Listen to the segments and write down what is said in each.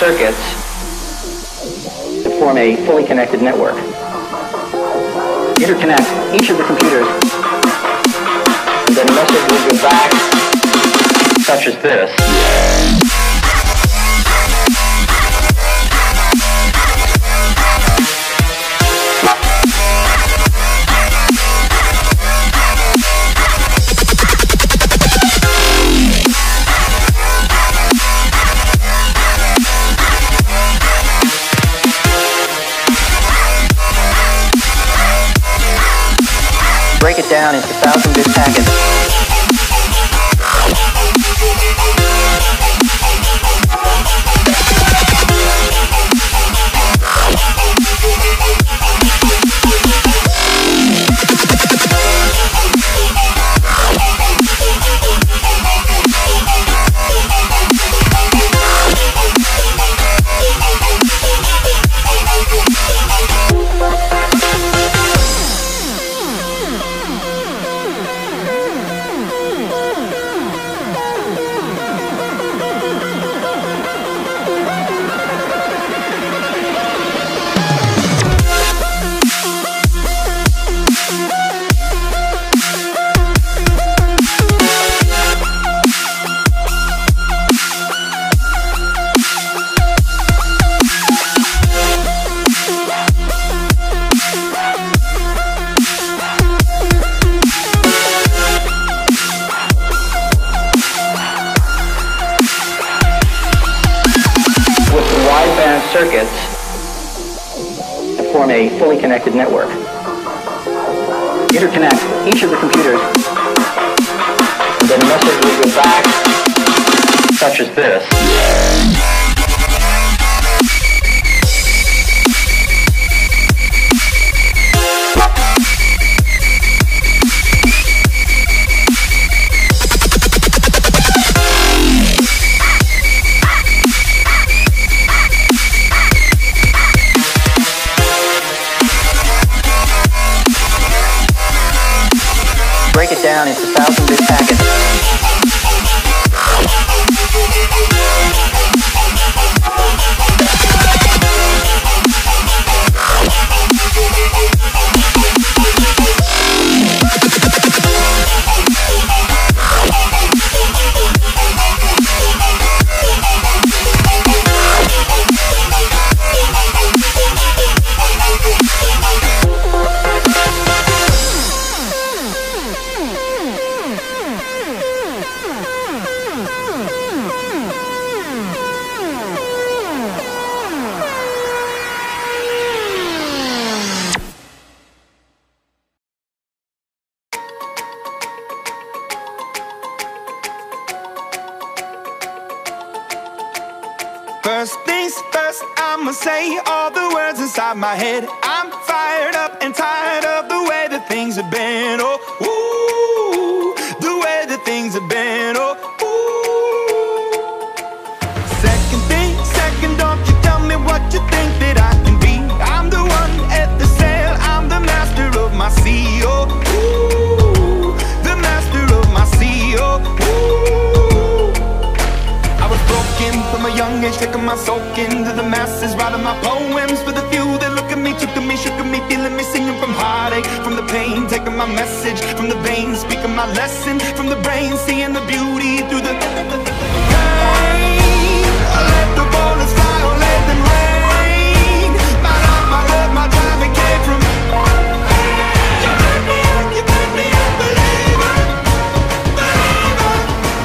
circuits to form a fully connected network. Interconnect each of the computers, and then a message will go back, such as this. Break it down into 1,000-bit packets. Circuits to form a fully connected network. Interconnect each of the computers, and then a message will go back, such as this. Break it down into 1,000-bit packets. First things first, I'ma say all the words inside my head. I'm fired up and tired of the way that things have been. Oh, ooh, the way that things have been. Oh, ooh. Second thing, second, don't you tell me what you think that I can be. I'm the one at the sail, I'm the master of my sea. Oh, ooh, the master of my sea. Oh, ooh. I was broken from a young age, taking my soul into the masses, writing my poems for the few that look at me, took to me, shook at me, feeling me, singing from heartache, from the pain, taking my message from the veins, speaking my lesson from the brain, seeing the beauty through the pain. I let the bullets fly, or let them rain. My love, my drive, it came from you put me up, believer, believer.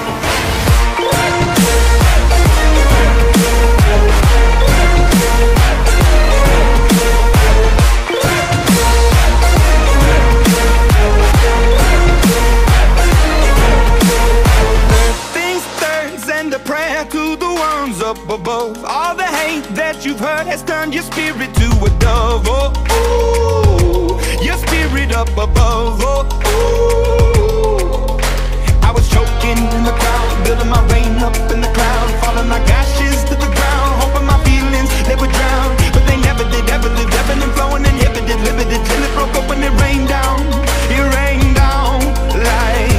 Up above, all the hate that you've heard has turned your spirit to a dove. Oh, ooh, your spirit up above. Oh, ooh. I was choking in the crowd, building my rain up in the cloud, falling like ashes to the ground, hoping my feelings they would drown, but they never did. Ever lived, ebbing and flowing, inhibited, limited, till it broke up when it rained down. It rained down like.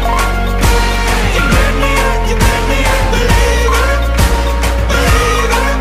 You let me up, believer, believer.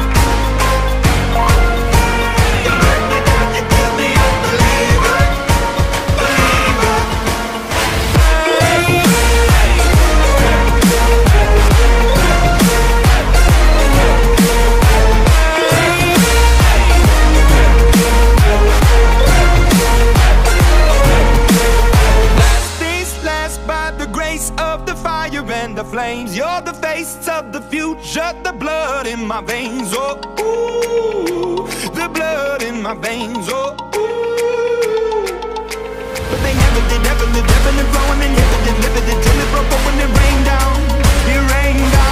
You're the face of the future, the blood in my veins, oh, ooh, the blood in my veins, oh, ooh. But they never did, ever lived, ebbing and flowing, and never delivered it till it broke open and rained down, it rained down.